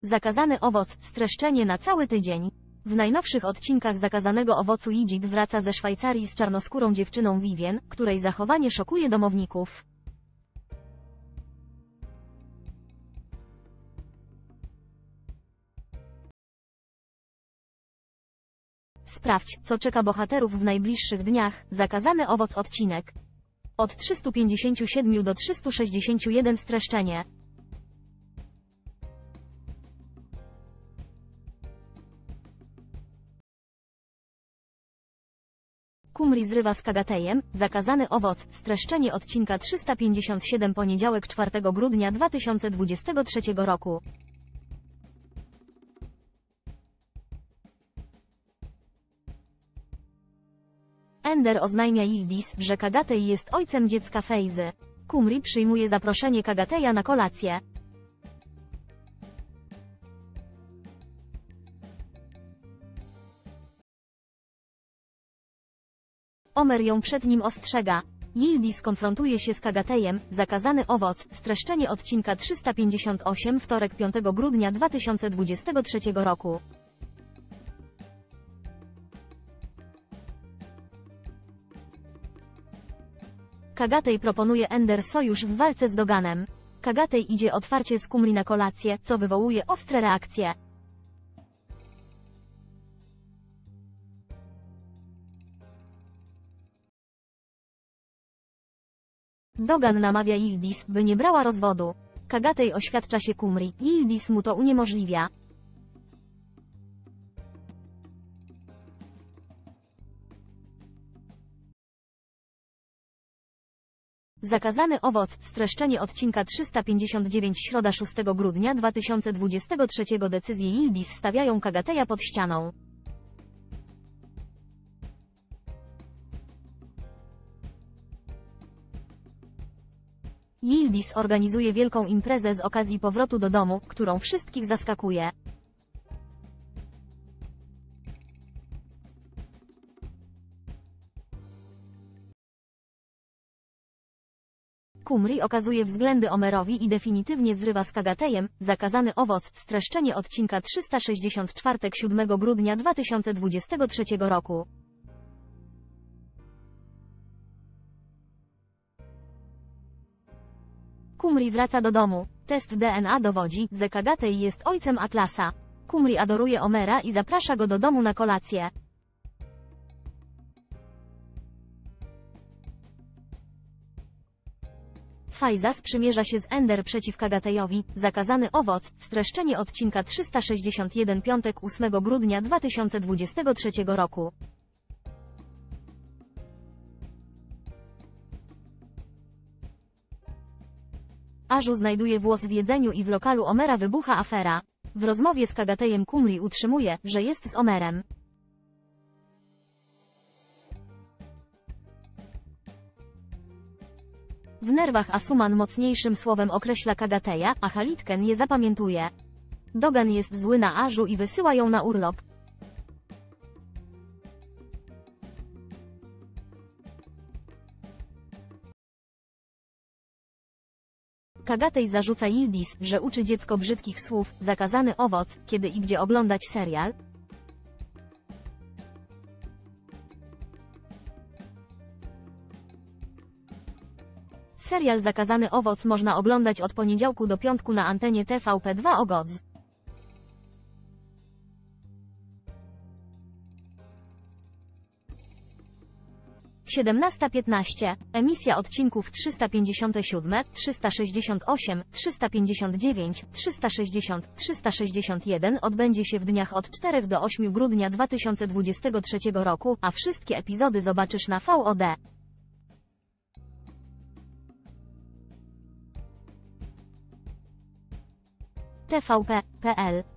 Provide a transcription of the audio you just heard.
Zakazany owoc, streszczenie na cały tydzień. W najnowszych odcinkach Zakazanego owocu Yigit wraca ze Szwajcarii z czarnoskórą dziewczyną Vivien, której zachowanie szokuje domowników. Sprawdź, co czeka bohaterów w najbliższych dniach. Zakazany owoc odcinek. Od 357 do 361 streszczenie. Kumri zrywa z Kagatejem. Zakazany owoc, streszczenie odcinka 357 poniedziałek 4 grudnia 2023 roku. Ender oznajmia Yildiz, że Kagatej jest ojcem dziecka Feyzy. Kumri przyjmuje zaproszenie Kagateja na kolację. Omer ją przed nim ostrzega. Yildiz konfrontuje się z Kagatejem. Zakazany owoc, streszczenie odcinka 358 wtorek 5 grudnia 2023 roku. Kagatej proponuje Ender sojusz w walce z Doganem. Kagatej idzie otwarcie z Kumri na kolację, co wywołuje ostre reakcje. Dogan namawia Yildiz, by nie brała rozwodu. Kagatej oświadcza się Kumri. Yildiz mu to uniemożliwia. Zakazany owoc, streszczenie odcinka 359 środa 6 grudnia 2023 decyzje Yildiz stawiają Kagateja pod ścianą. Yildiz organizuje wielką imprezę z okazji powrotu do domu, którą wszystkich zaskakuje. Kumri okazuje względy Omerowi i definitywnie zrywa z Kagatejem. Zakazany owoc, streszczenie odcinka 364 7 grudnia 2023 roku. Kumri wraca do domu. Test DNA dowodzi, że Kagatej jest ojcem Atlasa. Kumri adoruje Omera i zaprasza go do domu na kolację. Feyza sprzymierza się z Ender przeciw Kagatejowi. Zakazany owoc, streszczenie odcinka 361 piątek 8 grudnia 2023 roku. Ażu znajduje włos w jedzeniu i w lokalu Omera wybucha afera. W rozmowie z Kagatejem Kumri utrzymuje, że jest z Omerem. W nerwach Asuman mocniejszym słowem określa Kagateja, a Halitken je zapamiętuje. Dogan jest zły na Ażu i wysyła ją na urlop. Kagatej zarzuca Yildiz, że uczy dziecko brzydkich słów. Zakazany owoc, kiedy i gdzie oglądać serial. Serial Zakazany owoc można oglądać od poniedziałku do piątku na antenie TVP2 o godz. 17:15. Emisja odcinków 357, 368, 359, 360, 361 odbędzie się w dniach od 4 do 8 grudnia 2023 roku, a wszystkie epizody zobaczysz na VOD. TVP.pl